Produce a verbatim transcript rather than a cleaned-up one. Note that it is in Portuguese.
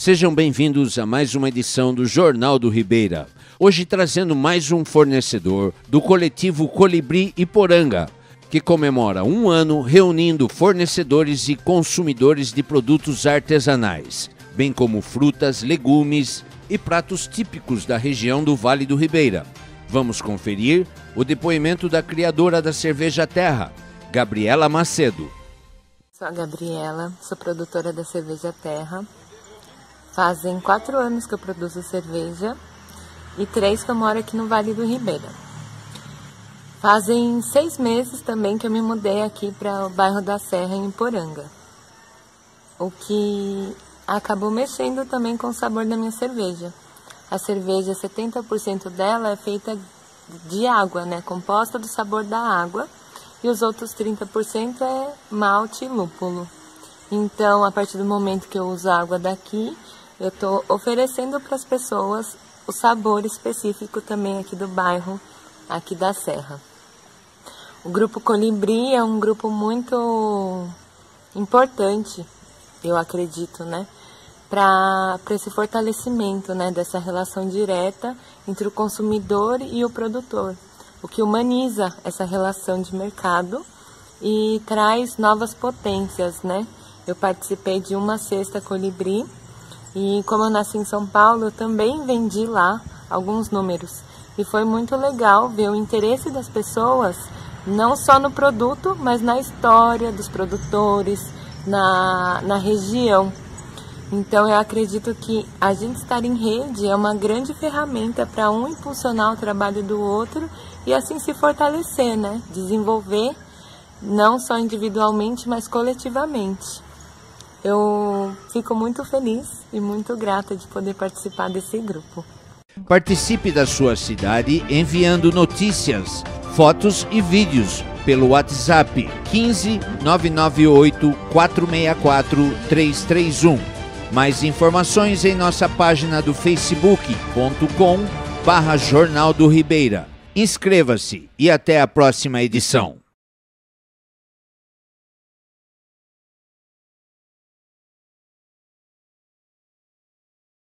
Sejam bem-vindos a mais uma edição do Jornal do Ribeira. Hoje trazendo mais um fornecedor do coletivo Colibri Iporanga, que comemora um ano reunindo fornecedores e consumidores de produtos artesanais, bem como frutas, legumes e pratos típicos da região do Vale do Ribeira. Vamos conferir o depoimento da criadora da cerveja Terra, Gabriela Macedo. Sou a Gabriela, sou produtora da cerveja Terra. Fazem quatro anos que eu produzo cerveja e três que eu moro aqui no Vale do Ribeira. Fazem seis meses também que eu me mudei aqui para o bairro da Serra, em Iporanga. O que acabou mexendo também com o sabor da minha cerveja. A cerveja, setenta por cento dela é feita de água, né? Composta do sabor da água. E os outros trinta por cento é malte e lúpulo. Então, a partir do momento que eu uso a água daqui, eu estou oferecendo para as pessoas o sabor específico também aqui do bairro, aqui da Serra. O Grupo Colibri é um grupo muito importante, eu acredito, né? Para esse fortalecimento, né, dessa relação direta entre o consumidor e o produtor, o que humaniza essa relação de mercado e traz novas potências, né? Eu participei de uma cesta Colibri e como eu nasci em São Paulo, eu também vendi lá alguns números. E foi muito legal ver o interesse das pessoas, não só no produto, mas na história dos produtores, na, na região. Então eu acredito que a gente estar em rede é uma grande ferramenta para um impulsionar o trabalho do outro e assim se fortalecer, né? Desenvolver não só individualmente, mas coletivamente. Eu fico muito feliz e muito grata de poder participar desse grupo. Participe da sua cidade enviando notícias, fotos e vídeos pelo WhatsApp quinze, nove nove oito, quatro seis quatro, três três um. Mais informações em nossa página do facebook ponto com barra Jornal do Ribeira. Inscreva-se e até a próxima edição.